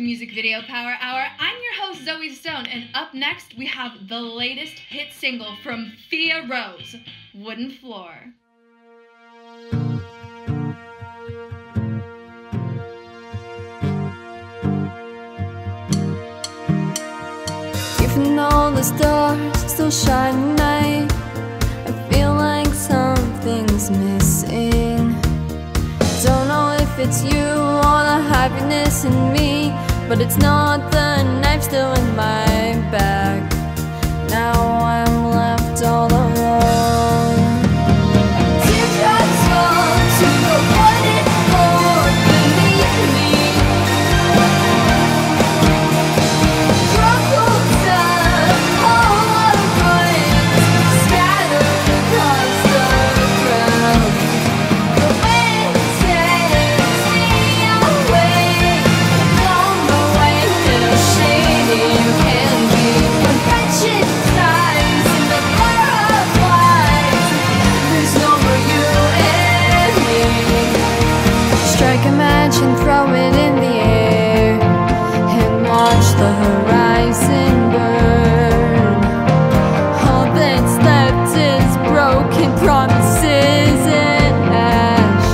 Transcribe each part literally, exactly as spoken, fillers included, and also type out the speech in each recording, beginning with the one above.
Music Video Power Hour. I'm your host, Zoe Stone, and up next we have the latest hit single from Sofia Rose, Wooden Floor. Even though the stars still shine at night, I feel like something's missing. Don't know if it's you or the happiness in me, but it's not the knife still in my back. Now I'm left all alone. Teardrops fall to the wooden floor beneath me. Crumpled up, all of ruins scattered across the ground. The wind takes me away, blown away in a shady you can be. When friendship dies in the blur of light, there's no more you and me. Strike a match and throw it in the air, and watch the horizon burn. All that's left is broken promises and ash.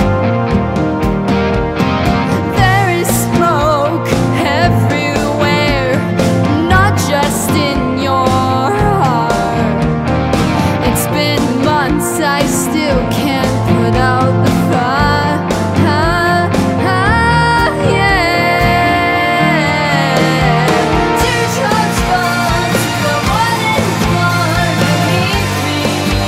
There is smoke everywhere, not just in your heart. It's been months, I still can't put out the fire. Teardrops fall to the wooden floor beneath me.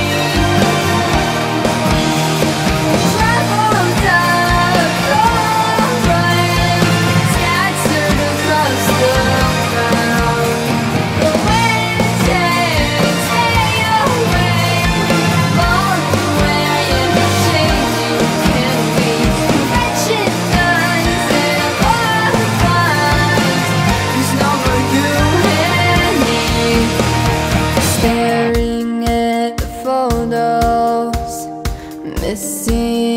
Crumpled up, all right, scattered across the ground. The wind takes me away, blown away in the shade you can be. Friendship dies in a blur of light, there's no more you and me. Staring at the photos, missing